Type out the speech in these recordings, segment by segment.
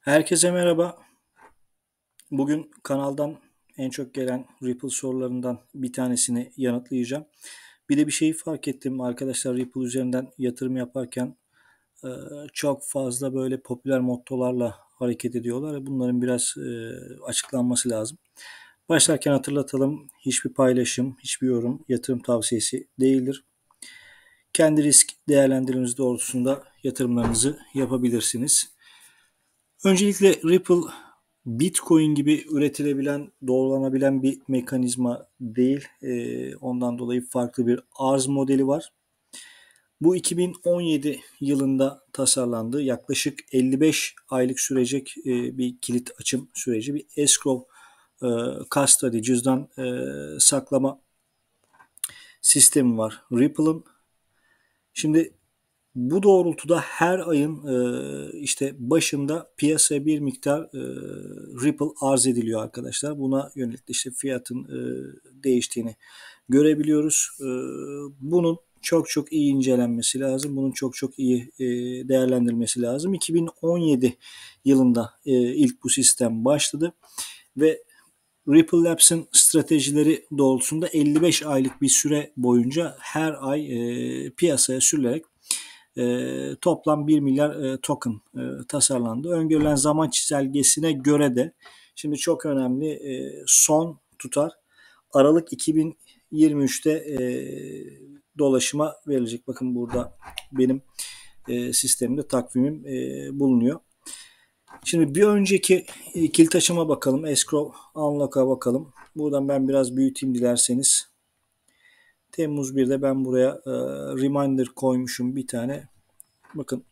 Herkese merhaba. Bugün kanaldan en çok gelen Ripple sorularından bir tanesini yanıtlayacağım. Bir de bir şeyi fark ettim arkadaşlar, Ripple üzerinden yatırım yaparken e, çok fazla böyle popüler mottolarla hareket ediyorlar. Bunların biraz açıklanması lazım. Başlarken hatırlatalım. Hiçbir paylaşım, hiçbir yorum yatırım tavsiyesi değildir. Kendi risk değerlendirmeniz doğrultusunda yatırımlarınızı yapabilirsiniz. Öncelikle Ripple Bitcoin gibi üretilebilen, doğrulanabilen bir mekanizma değil. Ondan dolayı farklı bir arz modeli var. Bu 2017 yılında tasarlandı. Yaklaşık 55 aylık sürecek bir kilit açım süreci, bir escrow custody, cüzdan saklama sistemi var Ripple'ın. Şimdi bu doğrultuda her ayın işte başında piyasaya bir miktar Ripple arz ediliyor arkadaşlar. Buna yönelik işte fiyatın değiştiğini görebiliyoruz. Bunun çok çok iyi incelenmesi lazım. Bunun çok çok iyi değerlendirilmesi lazım. 2017 yılında ilk bu sistem başladı ve Ripple Labs'in stratejileri doğrultusunda 55 aylık bir süre boyunca her ay piyasaya sürülerek toplam 1 milyar token tasarlandı. Öngörülen zaman çizelgesine göre de şimdi çok önemli, son tutar Aralık 2023'te dolaşıma verilecek. Bakın burada benim sistemimde takvimim bulunuyor. Şimdi bir önceki kilit aşama bakalım. Escrow Unlock'a bakalım. Buradan ben biraz büyüteyim dilerseniz. Temmuz 1'de ben buraya reminder koymuşum bir tane. Bakın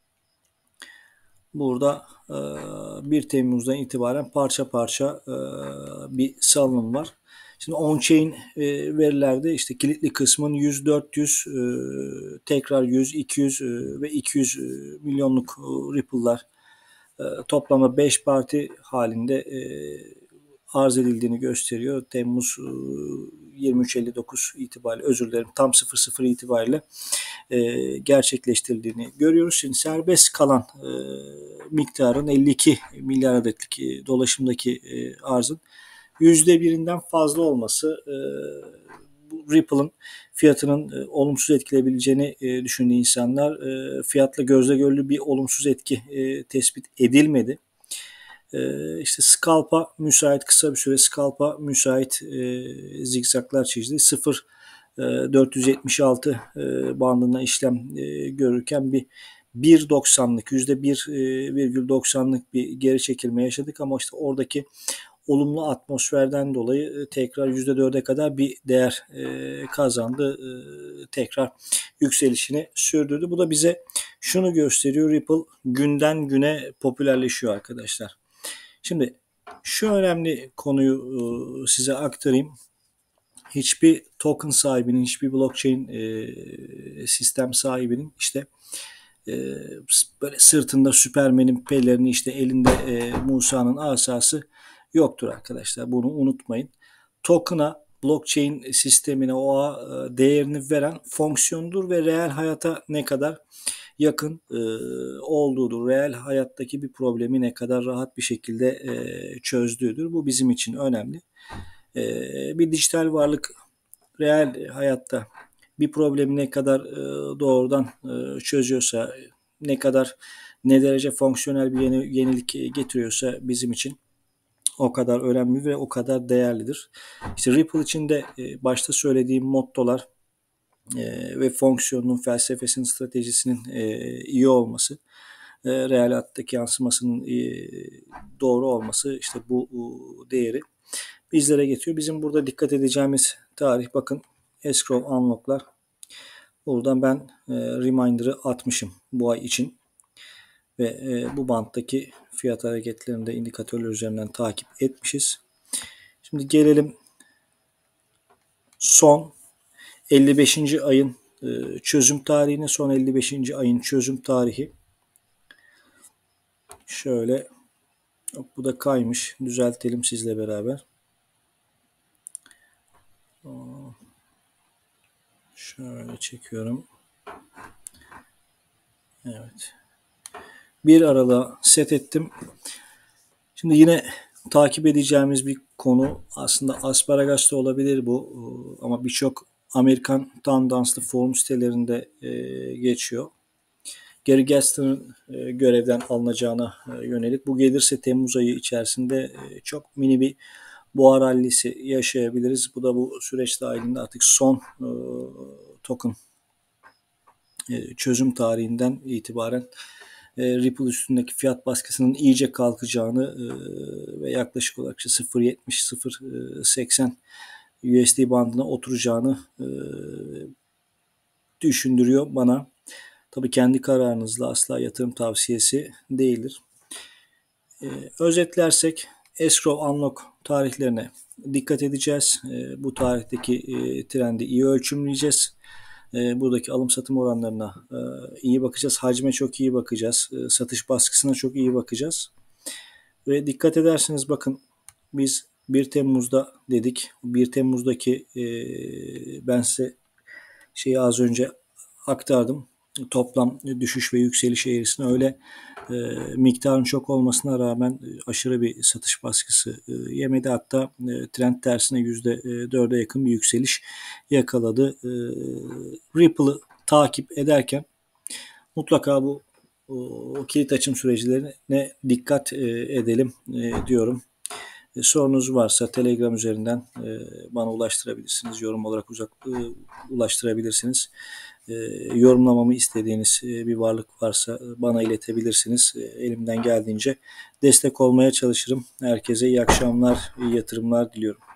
burada 1 Temmuz'dan itibaren parça parça bir salınım var. Şimdi on-chain verilerde işte kilitli kısmın 100-400, tekrar 100, 200 ve 200 milyonluk Ripple'lar toplamda 5 parti halinde arz edildiğini gösteriyor. Temmuz 23.59 itibariyle, özür dilerim, tam 00 itibariyle gerçekleştirildiğini görüyoruz. Şimdi serbest kalan miktarın 52 milyar adetlik dolaşımdaki arzın %1'inden fazla olması Ripple'ın fiyatının olumsuz etkileyebileceğini düşündüğü insanlar, fiyatla gözle görülür bir olumsuz etki tespit edilmedi. İşte scalp'a müsait, kısa bir süre scalp'a müsait zikzaklar çizdi. 476 bandında işlem görürken bir 1.90'lık, %1,90'lık bir geri çekilme yaşadık ama işte oradaki olumlu atmosferden dolayı tekrar %4'e kadar bir değer kazandı. Tekrar yükselişini sürdürdü. Bu da bize şunu gösteriyor: Ripple günden güne popülerleşiyor arkadaşlar. Şimdi şu önemli konuyu size aktarayım. Hiçbir token sahibinin, hiçbir blockchain sistem sahibinin işte böyle sırtında Süpermen'in pelerini, işte elinde Musa'nın asası yoktur arkadaşlar. Bunu unutmayın. Token'a, blockchain sistemine, o değerini veren fonksiyondur ve reel hayata ne kadar yakın olduğudur. Reel hayattaki bir problemi ne kadar rahat bir şekilde çözdüğüdür. Bu bizim için önemli. Bir dijital varlık reel hayatta bir problemi ne kadar doğrudan çözüyorsa, ne kadar, ne derece fonksiyonel bir yenilik getiriyorsa bizim için o kadar önemli ve o kadar değerlidir. İşte Ripple için de başta söylediğim mottolar ve fonksiyonun, felsefesinin, stratejisinin iyi olması, reel hayattaki yansımasının doğru olması, işte bu değeri bizlere getiriyor. Bizim burada dikkat edeceğimiz tarih, bakın, escrow unlock'lar. Buradan ben reminder'ı atmışım bu ay için ve bu banttaki fiyat hareketlerini de indikatörler üzerinden takip etmişiz. Şimdi gelelim son 55. ayın çözüm tarihine. Son 55. ayın çözüm tarihi. Şöyle, bu da kaymış. Düzeltelim sizle beraber. Şöyle çekiyorum. Evet. 1 Aralık'a set ettim. Şimdi yine takip edeceğimiz bir konu aslında asparagas da olabilir bu ama birçok Amerikan tandanslı forum sitelerinde geçiyor. Gary Gensler'ın görevden alınacağına yönelik. Bu gelirse Temmuz ayı içerisinde çok mini bir boğa rallisi yaşayabiliriz. Bu da bu süreç dahilinde artık son token çözüm tarihinden itibaren Ripple üstündeki fiyat baskısının iyice kalkacağını ve yaklaşık olarak 0.70-0.80 USD bandına oturacağını düşündürüyor bana. Tabii kendi kararınızla, asla yatırım tavsiyesi değildir. Özetlersek escrow unlock tarihlerine dikkat edeceğiz. Bu tarihteki trendi iyi ölçümleyeceğiz. Buradaki alım satım oranlarına iyi bakacağız. Hacme çok iyi bakacağız. Satış baskısına çok iyi bakacağız. Ve dikkat ederseniz bakın biz 1 Temmuz'da dedik. 1 Temmuz'daki ben size şeyi az önce aktardım. Toplam düşüş ve yükseliş eğrisine öyle miktarın çok olmasına rağmen aşırı bir satış baskısı yemedi. Hatta trend tersine %4'e yakın bir yükseliş yakaladı. Ripple'ı takip ederken mutlaka bu kilit açım süreçlerine dikkat edelim diyorum. Sorunuz varsa Telegram üzerinden bana ulaştırabilirsiniz. Yorum olarak ulaştırabilirsiniz. Yorumlamamı istediğiniz bir varlık varsa bana iletebilirsiniz. Elimden geldiğince destek olmaya çalışırım. Herkese iyi akşamlar, iyi yatırımlar diliyorum.